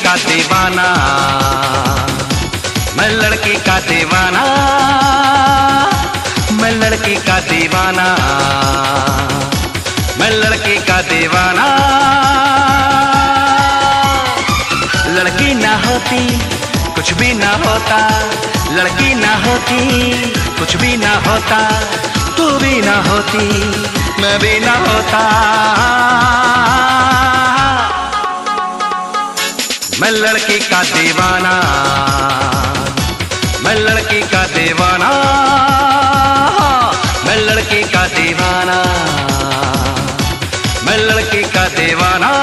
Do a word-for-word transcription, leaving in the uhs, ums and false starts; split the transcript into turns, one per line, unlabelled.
का दीवाना, मैं लड़की का दीवाना, मैं लड़की का दीवाना, मैं लड़की का दीवाना। लड़की ना होती कुछ भी ना होता, लड़की ना होती कुछ भी ना होता, तू भी ना होती मैं भी ना होता। मैं लड़की का दीवाना, मैं लड़की का दीवाना, मैं लड़की का दीवाना, मैं लड़की का दीवाना।